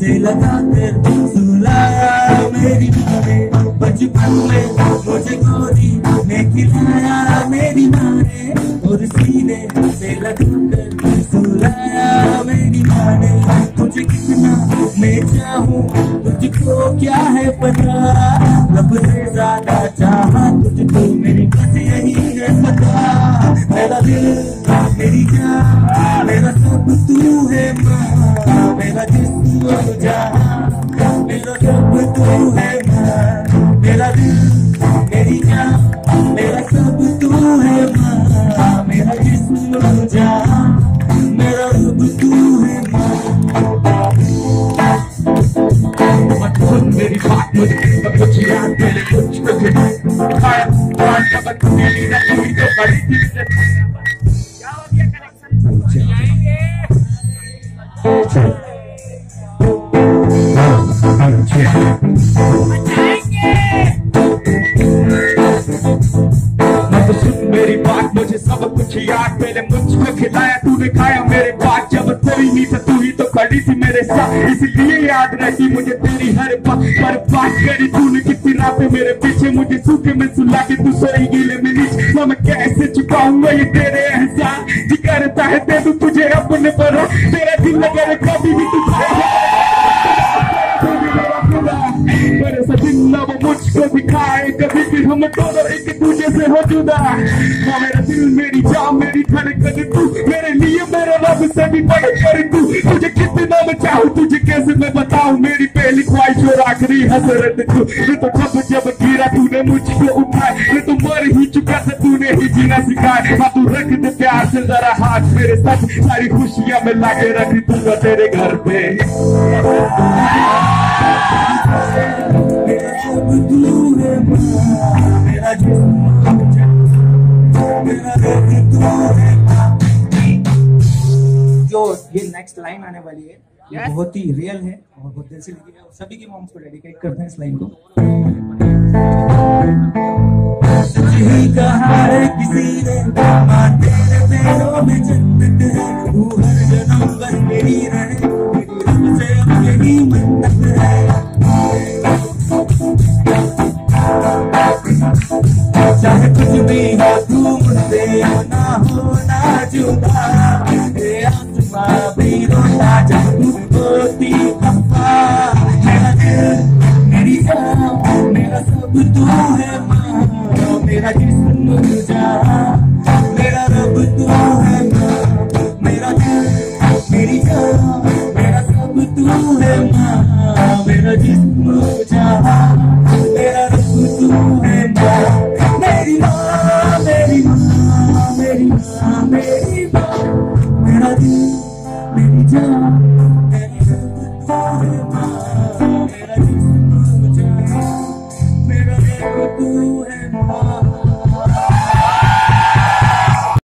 से लगा कर सुलाया मेरी माँ ने, बचपन में मुझे गोदी में खिलाया मेरी माँ ने, और सीने से लगा कर सुलाया मेरी माँ ने। तुझे कितना मैं चाहूँ तुझको क्या है पता, रब से ज्यादा चाहा तुझको मेरी बस यही है पता। मेरा दिल मेरी जान मेरा सब तू है माँ, मेरा जिस्म और जहां मेरा सब तू है माँ। मेरा दिल मेरी जान मेरा सब तू है माँ, मेरा जिस्म और जहां मेरा सब तू है माँ। सुन मेरी बात मुझे सब कुछ याद मेरे कुछ दिखाया जब तेरी नहीं तो बड़ी थी क्या हो गया कनेक्शन तो सुन मेरी बात मुझे सब कुछ याद मेरे मुझको खिलाया तूने खाया मेरे पास जब कोई नहीं था तू ही तो खड़ी थी मेरे साथ, इसलिए याद रहती मुझे तेरी हर बात। पर बात करी तूने कितनी रातें मेरे पीछे मुझे सूखे में सुला के तू सोई गीले में नीचे, तो मैं कैसे चुकाऊंगा ये तेरे एहसान जी करता है दे दूं तुझे अपने पर तेरा दिल लगे कभी भी तू मेरे से दिल न वो मुझको दिखाए कभी भी हम दोनों एक दूसरे से हो जुदा। हाँ मेरा दिल मेरी जान मेरी धड़कन तू मेरे लिए मेरे रब से भी बढ़ कर तू, तुझे कितना मैं चाहूँ तुझे कैसे मैं बताऊँ मेरी पहली ख्वाहिश और आखिरी हसरत तू। मैं तो जब गिरा तूने मुझको उठाया, मैं तो मर ही चुका था तूने ही जीना सिखाया। हाँ तू रख दे प्यार से जरा हाथ मेरे साथ सारी खुशियां मैं लाके रख दूंगा तेरे घर पे। मेरा सब तू है माँ, मेरा जिस्म मेरा रब तू है माँ। जो ये नेक्स्ट लाइन आने वाली है ये बहुत ही रियल है और बहुत दिल से लिखी है और सभी की मॉम्स को डेडिकेट करते हैं इस लाइन को। सच ही कहा है किसी ने माँ तेरे पैरों में जन्नत है, तू हर जन्म बस मेरी रहे मेरी रब से अब यही मन्नत है। चाहे कुछ भी हो तू मुझसे ना हो ना जुदा, आसमां भी रोता जब तू होती खफा। मेरा दिल मेरी जान मेरा सब तू है माँ, मेरा जिस्म जहां मेरा रब तू है माँ। मेरा दिल मेरी जान मेरा सब तू है माँ, मेरा जिस्म जहां मेरा रब तू है माँ। मेरी माँ मेरी माँ मेरी माँ मेरी माँ, मेरा दिल मेरी जान मेरी रब तू है माँ, मेरा जिस्म जहां मेरा रब तू